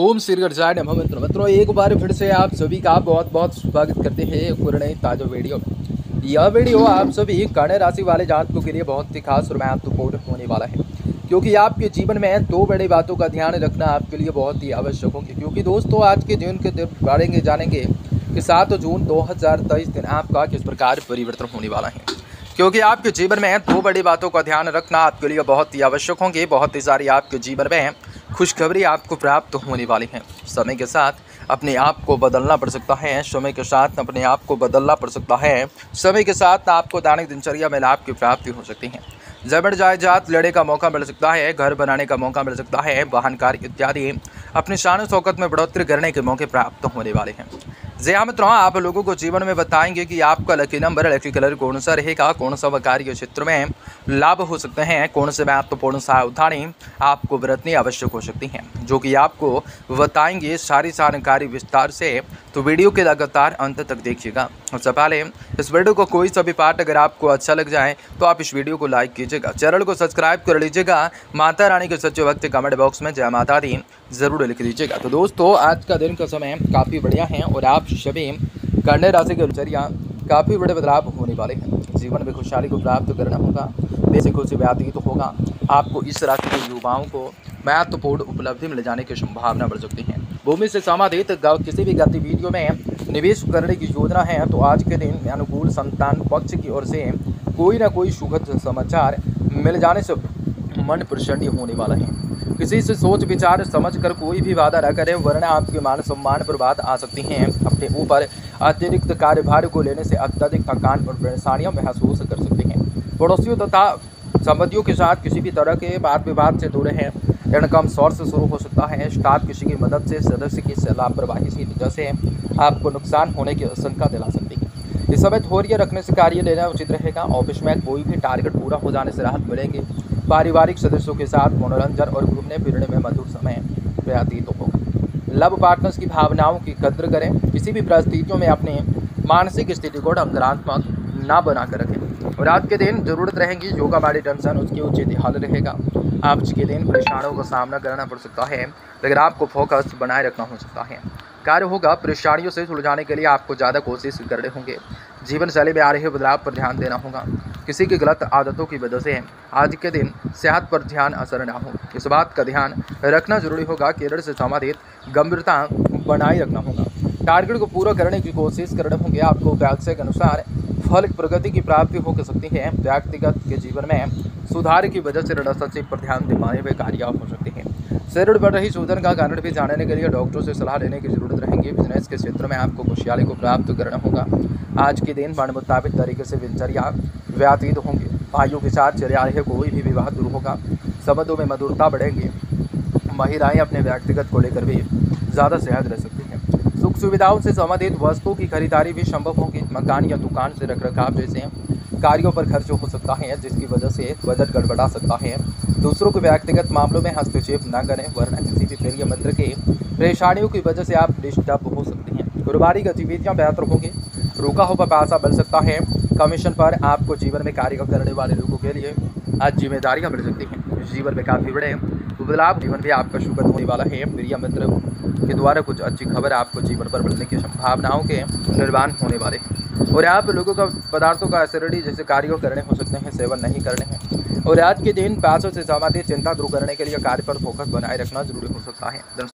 ओम श्री गणेशाय नमः। मित्रों एक बार फिर से आप सभी का बहुत बहुत स्वागत करते हैं पूर्ण ताजा वीडियो। यह वीडियो आप सभी कन्या राशि वाले जातकों के लिए बहुत ही खास और महत्वपूर्ण होने वाला है, क्योंकि आपके जीवन में दो बड़ी बातों का ध्यान रखना आपके लिए बहुत ही आवश्यक होगी। क्योंकि दोस्तों आज के दिन के दिन पढ़ेंगे जानेंगे कि 7 जून 2023 दिन आपका किस प्रकार परिवर्तन होने वाला है, क्योंकि आपके जीवन में दो बड़ी बातों का ध्यान रखना आपके लिए बहुत ही आवश्यक होंगे। बहुत ही सारी आपके जीवन में खुशखबरी आपको प्राप्त होने वाली है। समय के साथ अपने आप को बदलना पड़ सकता है, समय के साथ अपने आप को बदलना पड़ सकता है। समय के साथ आपको दैनिक दिनचर्या में लाभ की प्राप्ति हो सकती है। जमीन जायदाद लेने का मौका मिल सकता है, घर बनाने का मौका मिल सकता है, वाहन कार्य इत्यादि अपनी शान शौकत में बढ़ोतरी करने के मौके प्राप्त होने वाले हैं। जी हाँ मित्रों, आप लोगों को जीवन में बताएंगे कि आपका लकी नंबर लकी कलर कौन सा रहेगा, कौन सा कार्य क्षेत्र में लाभ हो सकते हैं, कौन से महत्वपूर्ण सावधानी आपको बरतनी आवश्यक हो सकती है, जो कि आपको बताएंगे सारी जानकारी विस्तार से। तो वीडियो के लगातार अंत तक देखिएगा। सबसे पहले इस वीडियो को कोई सा भी पार्ट अगर आपको अच्छा लग जाए तो आप इस वीडियो को लाइक कीजिएगा, चैनल को सब्सक्राइब कर लीजिएगा। माता रानी के सच्चे भक्त कमेंट बॉक्स में जय माता दी जरूर लिख दीजिएगा। तो दोस्तों आज का दिन का समय काफ़ी बढ़िया है और आप सभी कन्या राशि के दिनचर्या काफ़ी बड़े बदलाव होने वाले हैं। जीवन में खुशहाली को प्राप्त करना होगा, बेसिक खुशी व्यतीत होगा। आपको इस राशि के युवाओं को महत्वपूर्ण उपलब्धि मिल जाने की संभावना बढ़ सकती है। भूमि से संबंधित किसी भी गतिविधियों में निवेश करने की योजना है तो आज के दिन अनुकूल संतान पक्ष की ओर से कोई ना कोई सुखद समाचार मिल जाने से मन प्रसन्न होने वाला है। किसी से सोच विचार समझ कर कोई भी वादा न करें, वरना आपके मान सम्मान पर बात आ सकती हैं। अपने ऊपर अतिरिक्त कार्यभार को लेने से अत्यधिक थकान और परेशानियां महसूस कर सकते हैं। पड़ोसियों तथा संबंधियों के साथ किसी भी तरह के वाद विवाद से दूर रहें। इनकम सोर्स शुरू हो सकता है। स्टाफ किसी की मदद से सदस्य की लापरवाही की वजह से आपको नुकसान होने की आशंका दिला सकती है। इस समय धैर्य रखने से कार्य लेना उचित रहेगा। ऑफिस में कोई भी टारगेट पूरा हो जाने से राहत मिलेगी। पारिवारिक सदस्यों के साथ मनोरंजन और घूमने फिरने में मधुर समय व्यतीत होगा। लव पार्टनर्स की भावनाओं की कद्र करें। किसी भी परिस्थितियों में अपने मानसिक स्थिति को नकारात्मक ना बना कर रखें। और आज के दिन जरूरत रहेगी योगा बॉडी टेंशन उसकी उचित हल रहेगा। आज के दिन परेशानियों का सामना करना पड़ सकता है, लेकिन आपको फोकस बनाए रखना हो सकता है। कार्य होगा, परेशानियों से सुलझाने के लिए आपको ज़्यादा कोशिश करने होंगे। जीवन शैली में आ रहे बदलाव पर ध्यान देना होगा। किसी की गलत आदतों की वजह से आज के दिन सेहत पर ध्यान असर ना हो, इस बात का ध्यान रखना जरूरी होगा। केरियर से संबंधित गंभीरता बनाए रखना होगा। टारगेट को पूरा करने की कोशिश करने होंगे। आपको व्यवसाय के अनुसार फल प्रगति की प्राप्ति हो सकती है। व्यक्तिगत के जीवन में सुधार की वजह से रिलेशनशिप पर ध्यान दिखाने में कामयाब हो सकते हैं। शरीर बढ़ रही सूजन का कारण भी जानने के लिए डॉक्टरों से सलाह लेने की जरूरत रहेगी। बिजनेस के क्षेत्र में आपको खुशहाली को प्राप्त करना होगा। आज के दिन मन मुताबिक तरीके से दिनचर्या व्यतीत होंगे। भाइयों के साथ चले आ रहे कोई भी विवाद दूर होगा। संबंधों में मधुरता बढ़ेगी। महिलाएं अपने व्यक्तिगत को लेकर भी ज़्यादा सेहत रह सकती हैं। सुख सुविधाओं से संबंधित वस्तुओं की खरीदारी भी संभव होगी। मकान या दुकान से रखरखाव जैसे कार्यों पर खर्च हो सकता है, जिसकी वजह से बजट गड़बड़ा सकता है। दूसरों के व्यक्तिगत मामलों में हस्तक्षेप न करें, वरना किसी भी प्रिय मित्र के परेशानियों की वजह से आप डिस्टर्ब हो सकते हैं। कारोबारी गतिविधियां बेहतर होंगी। रुका हुआ पैसा बढ़ सकता है। कमीशन पर आपको जीवन में कार्य करने वाले लोगों के लिए आज जिम्मेदारियां बढ़ सकती हैं। जीवन में काफ़ी बड़े बदलाव, जीवन भी आपका सुखद होने वाला है। प्रिय मित्र के द्वारा कुछ अच्छी खबर आपको जीवन पर मिलने की संभावनाओं के निर्माण होने वाले हैं। और आप लोगों का पदार्थों का एसिडिटी जैसे कार्यों करने हो सकते हैं, सेवन नहीं करने हैं। और आज के दिन पैसों से संबंधित चिंता दूर करने के लिए कार्य पर फोकस बनाए रखना जरूरी हो सकता है।